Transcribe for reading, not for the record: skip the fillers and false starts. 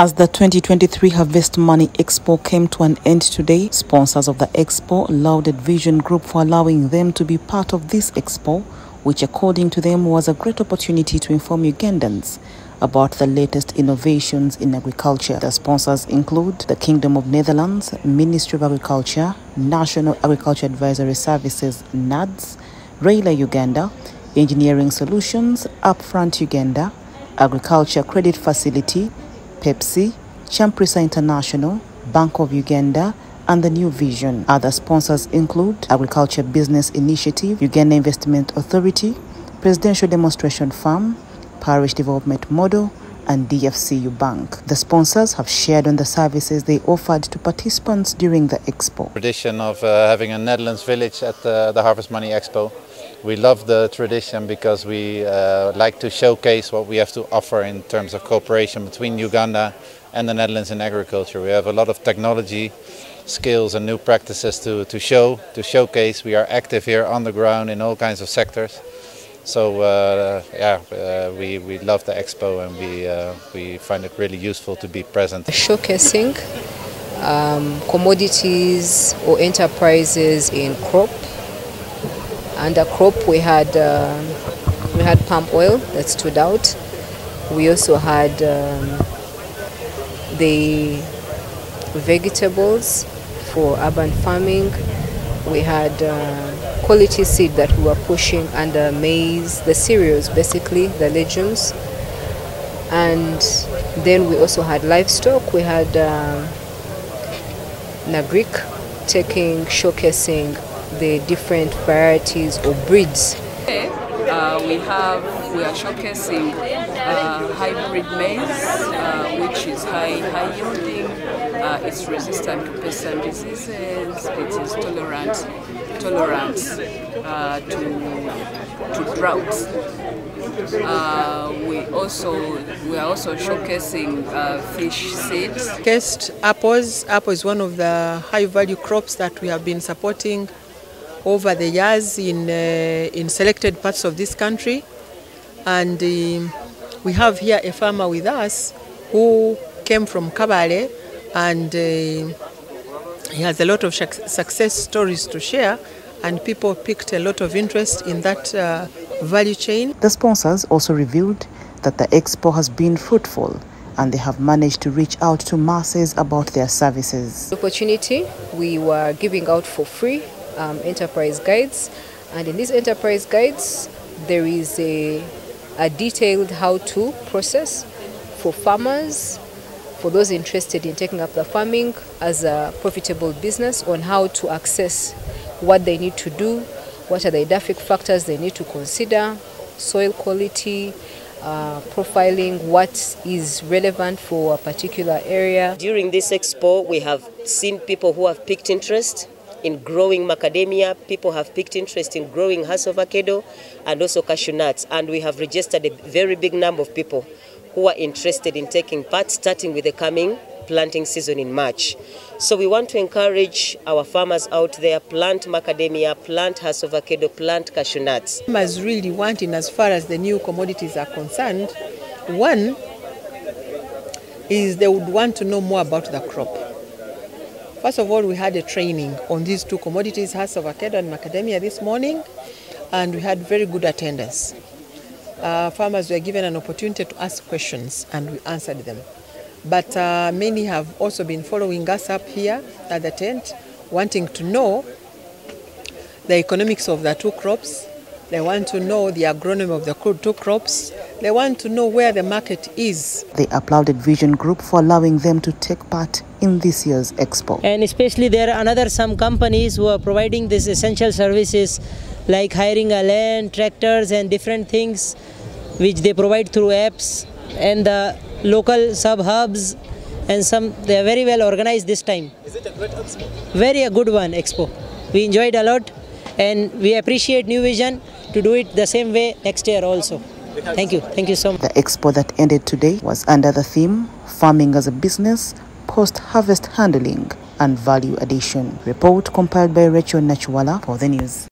As the 2023 Harvest Money Expo came to an end today, sponsors of the expo lauded Vision Group for allowing them to be part of this expo, which according to them was a great opportunity to inform Ugandans about the latest innovations in agriculture. The sponsors include the Kingdom of Netherlands, Ministry of Agriculture, National Agriculture Advisory Services NADS, Raila Uganda, Engineering Solutions, Upfront Uganda, Agriculture Credit Facility, Pepsi, Champrisa International, Bank of Uganda, and the New Vision. Other sponsors include Agriculture Business Initiative, Uganda Investment Authority, Presidential Demonstration Farm, Parish Development Model, and DFCU Bank. The sponsors have shared on the services they offered to participants during the expo. Tradition of having a Netherlands village at the Harvest Money Expo. We love the tradition because we like to showcase what we have to offer in terms of cooperation between Uganda and the Netherlands in agriculture. We have a lot of technology, skills and new practices to showcase. We are active here on the ground in all kinds of sectors. So we love the expo and we find it really useful to be present. Showcasing commodities or enterprises in crop. Under crop we had palm oil that stood out. We also had the vegetables for urban farming. We had quality seed that we were pushing under maize, the cereals basically, the legumes. And then we also had livestock. We had Nagric showcasing the different varieties or breeds. We are showcasing hybrid maize, which is high yielding. It's resistant to pests and diseases. It is tolerant to drought. We are also showcasing fish seeds. Apples. Apple is one of the high value crops that we have been supporting over the years in selected parts of this country, and we have here a farmer with us who came from Kabale, and he has a lot of success stories to share, and people picked a lot of interest in that value chain. The sponsors also revealed that the expo has been fruitful and they have managed to reach out to masses about their services. The opportunity, we were giving out for free enterprise guides, and in these enterprise guides there is a detailed how-to process for farmers, for those interested in taking up the farming as a profitable business, on how to access what they need to do, what are the edaphic factors they need to consider, soil quality, profiling what is relevant for a particular area. During this expo we have seen people who have picked interest in growing macadamia, people have picked interest in growing avocado and also cashew nuts, and we have registered a very big number of people who are interested in taking part, starting with the coming planting season in March. So we want to encourage our farmers out there, plant macadamia, plant avocado, plant cashew nuts. Farmers really wanting, as far as the new commodities are concerned, one is they would want to know more about the crop. First of all, we had a training on these two commodities, avocado and macadamia, this morning, and we had very good attendance. Farmers were given an opportunity to ask questions and we answered them. But many have also been following us up here at the tent, wanting to know the economics of the two crops. They want to know the agronomy of the two crops. They want to know where the market is. They applauded Vision Group for allowing them to take part in this year's expo. And especially there are some companies who are providing these essential services like hiring a land, tractors and different things which they provide through apps, and the local sub-hubs, and they are very well organized this time. Is it a great expo? Very a good one expo. We enjoyed a lot and we appreciate New Vision to do it the same way next year also. Thank you so much. The expo that ended today was under the theme Farming as a Business, Post-Harvest Handling and Value Addition. Report compiled by Rachel Nachuala for the news.